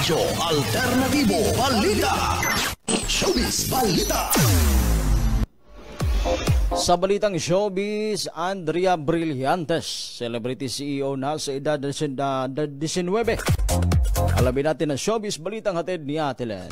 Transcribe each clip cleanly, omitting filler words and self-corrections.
Radyo Alternatibo Balita. Showbiz Balita. Sa balitang showbiz, Andrea Brillantes, celebrity CEO na sa edad na 19. Alamin natin ang showbiz balitang hatid ni Ate Len.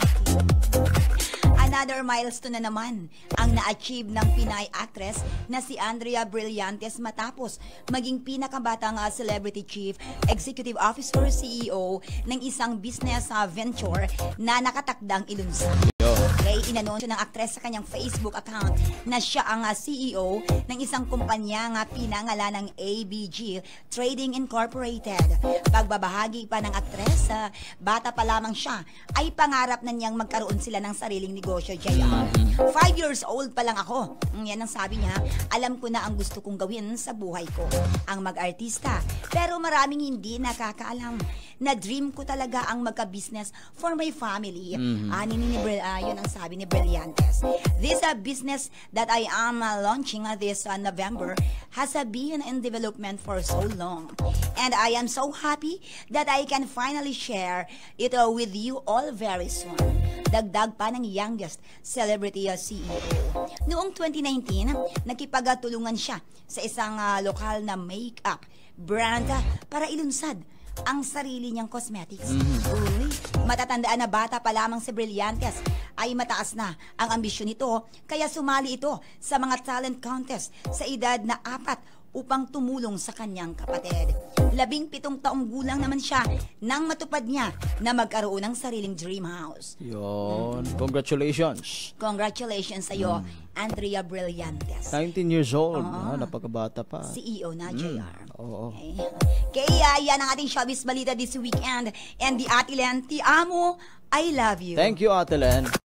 Another milestone na naman ang na-achieve ng Pinay actress na si Andrea Brillantes matapos maging pinakabatang celebrity chief executive officer CEO ng isang business venture na nakatakdang ilunsad. Okay, inanunsyo ng aktres sa kanyang Facebook account na siya ang CEO ng isang kumpanya nga pinangalan ng ABG Trading Incorporated. Pagbabahagi pa ng aktres, bata pa lamang siya, ay pangarap na niyang magkaroon sila ng sariling negosyo, JR. 5 years old pa lang ako. Yan ang sabi niya, alam ko na ang gusto kong gawin sa buhay ko, ang mag-artista. Pero maraming hindi nakakaalam na dream ko talaga ang magka-business for my family. Yun ang sabi ni Brillantes. This business that I am launching this November has been in development for so long. And I am so happy that I can finally share it with you all very soon. Dagdag pa ng youngest celebrity CEO. Noong 2019, nakipagtulungan siya sa isang lokal na makeup brand para ilunsad ang sarili niyang cosmetics. Uy, matatandaan na bata pa lamang si Brillantes ay mataas na ang ambisyon nito, kaya sumali ito sa mga talent contest sa edad na 4 upang tumulong sa kanyang kapatid. 17 taong gulang naman siya nang matupad niya na magkaroon ng sariling dream house. Yun, congratulations. Congratulations sa iyo, Andrea Brillantes. 19 years old, napakabata pa. CEO na, JR. Oo. Okay. Kaya yan ang ating showbiz balita this weekend. And the Ate Len, ti amo, I love you. Thank you, Ate Len.